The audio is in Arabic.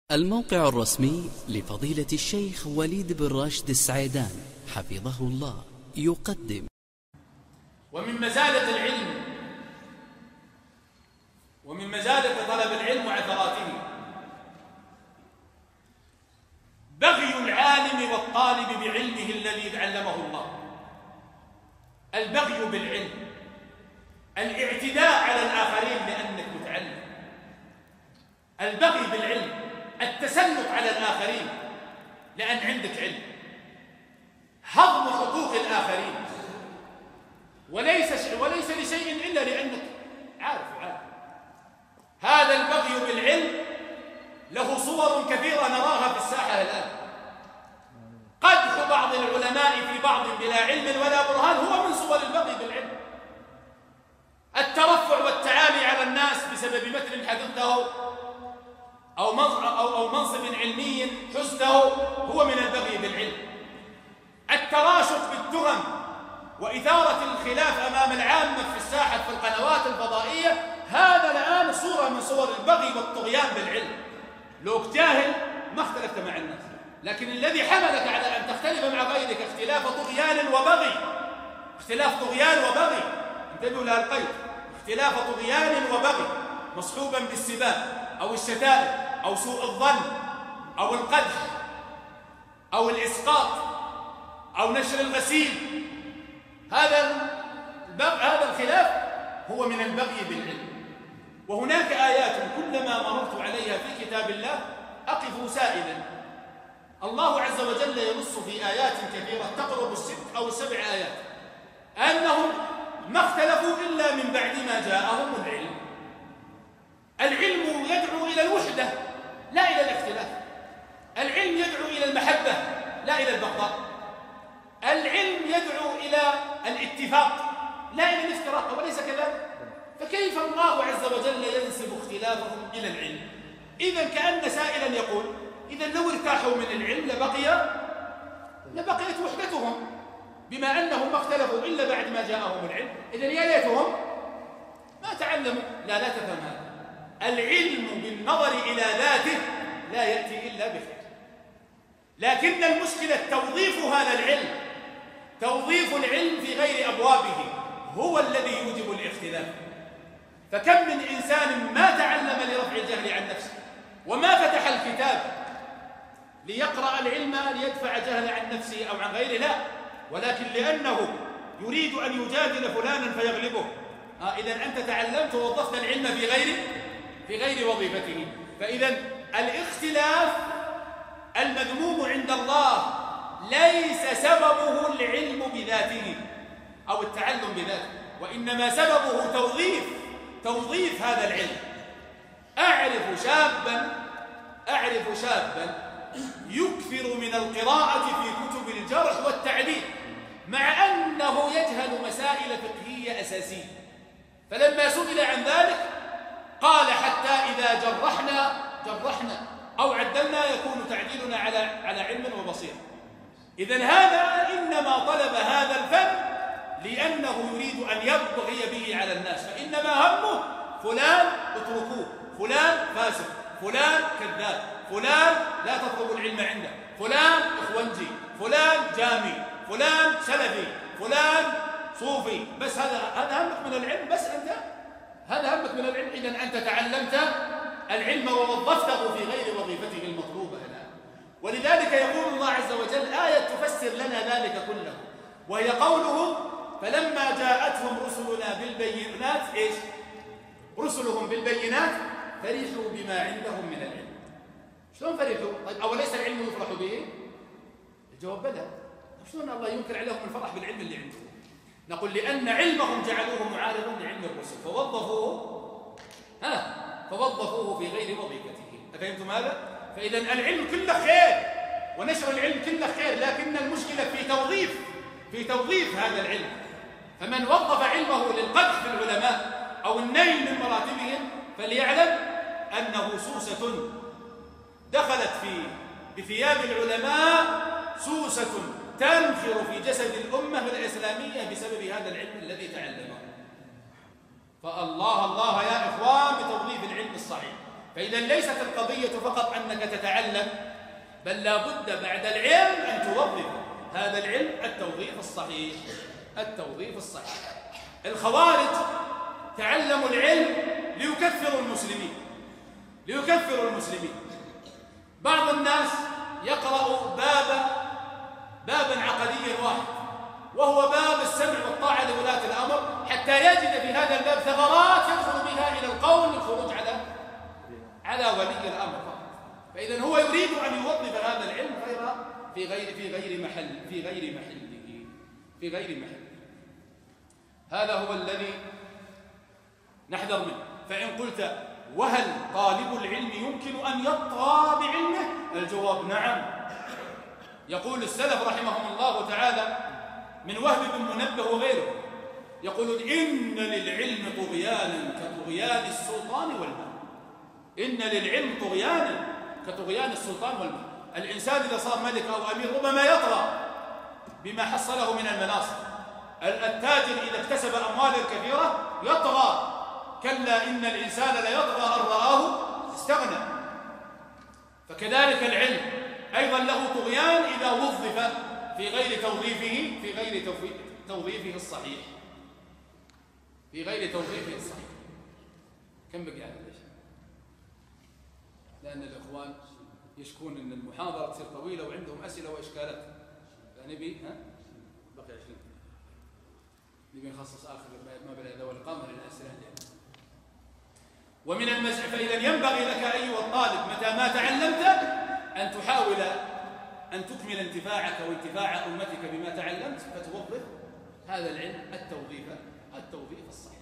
الموقع الرسمي لفضيلة الشيخ وليد بن راشد السعيدان حفظه الله يقدم: ومن مزادة العلم ومن مزادة طلب العلم وعثراته بغي العالم والطالب بعلمه الذي علمه الله. البغي بالعلم، الاعتداء على الآخرين لأنك متعلم. البغي بالعلم، التسلط على الآخرين لأن عندك علم، هضم حقوق الآخرين، وليس لشيء إلا لأنك عارف. هذا البغي بالعلم له صور كثيرة نراها في الساحة الآن. قدح بعض العلماء في بعض بلا علم ولا برهان هو من صور البغي بالعلم. الترفع والتعالي على الناس بسبب مثل حدثه أو منصب علمي حزته هو من البغي بالعلم. التراشق بالتهم وإثارة الخلاف أمام العامة في الساحة في القنوات الفضائية، هذا الآن صورة من صور البغي والطغيان بالعلم. لو جاهل ما اختلفت مع الناس، لكن الذي حملك على أن تختلف مع غيرك اختلاف طغيان وبغي، اختلاف طغيان وبغي، انتبهوا لها القيد، اختلاف طغيان وبغي مصحوبا بالسباب أو الشتائم أو سوء الظن أو القدح أو الإسقاط أو نشر الغسيل. هذا الخلاف هو من البغي بالعلم. وهناك آيات كلما مررت عليها في كتاب الله أقف سائلا. الله عز وجل ينص في آيات كثيرة تقرب 6 أو 7 آيات أنهم ما اختلفوا إلا من بعد ما جاءهم العلم. العلم يدعو إلى الوحدة لا إلى الاختلاف. العلم يدعو إلى المحبة لا إلى البغضاء. العلم يدعو إلى الاتفاق لا إلى الافتراق، وليس كذلك. فكيف الله عز وجل ينسب اختلافهم إلى العلم؟ إذن كأن سائلا يقول: إذن لو ارتاحوا من العلم لبقيت وحدتهم، بما أنهم ما اختلفوا إلا بعد ما جاءهم العلم. إذن يا ليتهم ما تعلموا. لا تفهم هذا. العلم بالنظر إلى ذاته لا يأتي إلا بخير، لكن المشكلة توظيف هذا العلم، توظيف العلم في غير أبوابه هو الذي يوجب الاختلاف. فكم من إنسان ما تعلم لرفع الجهل عن نفسه وما فتح الكتاب ليقرأ العلم ليدفع جهل عن نفسه أو عن غيره، لا، ولكن لأنه يريد أن يجادل فلانا فيغلبه. إذن أنت تعلمت ووظفت العلم في غير وظيفته. فإذن الاختلاف المذموم عند الله ليس سببه العلم بذاته أو التعلم بذاته، وإنما سببه توظيف هذا العلم. أعرف شابا يكثر من القراءة في كتب الجرح والتعديل مع أنه يجهل مسائل فقهية أساسية، فلما سئل عن ذلك قال: حتى إذا جرحنا أو عدلنا يكون تعديلنا على علم وبصيرة. إذن هذا إنما طلب هذا الفن لأنه يريد أن يبغي به على الناس، فإنما همه فلان اتركوه، فلان فاسق، فلان كذاب، فلان لا تطلبوا العلم عنده، فلان إخوانجي، فلان جامي، فلان سلفي، فلان صوفي. بس هذا همك من العلم، بس أنت هذا همك من العلم. إذن أنت تعلمت العلم ووظفته في غير وظيفته المطلوبة الآن. ولذلك يقول الله عز وجل آية تفسر لنا ذلك كله، وهي قوله: فلما جاءتهم رسلنا بالبينات رسلهم بالبينات فرحوا بما عندهم من العلم. شلون فرحوا؟ طيب أوليس العلم يفرح به؟ الجواب بلى. شلون الله ينكر عليهم الفرح بالعلم اللي عندهم؟ نقول: لأن علمهم جعلوه معارضا لعلم الرسل فوظفوه في غير وظيفته. أفهمتم هذا؟ فإذا العلم كله خير ونشر العلم كله خير، لكن المشكلة في توظيف هذا العلم. فمن وظف علمه للقدح في العلماء أو النيل من مراتبهم فليعلم أنه سوسة دخلت بثياب العلماء، سوسة تنخر في جسد الأمة الإسلامية بسبب هذا العلم الذي تعلمه. فالله يا إخوان بتوظيف العلم الصحيح. فإذا ليست القضية فقط أنك تتعلم، بل لا بد بعد العلم أن توظف هذا العلم التوظيف الصحيح. التوظيف الصحيح. الخوارج تعلموا العلم ليكفروا المسلمين، ليكفروا المسلمين. بعض الناس يقرأ بابا عقديا واحد، وهو باب السمع والطاعة لولاة الأمر، حتى يجد في هذا الباب ثغرات يدخل بها إلى القول للخروج على ولي الأمر فقط. فإذا هو يريد أن يوظف هذا العلم في غير محله. هذا هو الذي نحذر منه. فإن قلت وهل طالب العلم يمكن أن يطغى بعلمه؟ الجواب نعم. يقول السلف رحمهم الله تعالى من وهب بن منبه وغيره، يقولون إن للعلم طغيانا كطغيان السلطان والمال. إن للعلم طغيانا كطغيان السلطان والمال. الإنسان إذا صار ملك أو أمير ربما يطغى بما حصله من المناصب. التاجر إذا اكتسب أموالا كثيرة يطغى. كلا إن الإنسان ليطغى أن رآه استغنى. فكذلك العلم أيضا له طغيان إذا وظف في غير توظيفه الصحيح. كم بقي على ليش؟ لأن الإخوان يشكون أن المحاضرة تصير طويلة وعندهم أسئلة وإشكالات، فنبي بقي 20 نبي نخصص آخر ما بين هذا والإقامة للأسئلة. ومن المسألة فإذا ينبغي لك أيها الطالب متى ما تعلمت أن تحاول أن تكمل انتفاعك وانتفاع أمتك بما تعلمت، فتوظف هذا العلم التوظيف الصحيح.